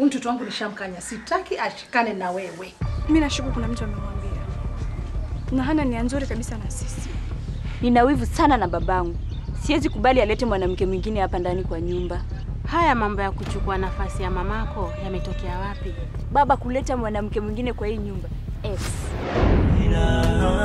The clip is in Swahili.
Mtoto wangu nishamkanya, sitaki ashikane na wewe. Mimi nashuku kuna mtu amemwambia. Na hana nia nzuri kabisa na sisi. Nina wivu sana na babangu. Siwezi kubali alete mwanamke mwingine hapa ndani kwa nyumba. Haya mambo ya kuchukua nafasi ya mamako yametokea wapi? Baba kuleta mwanamke mwingine kwa hii nyumba. Hila.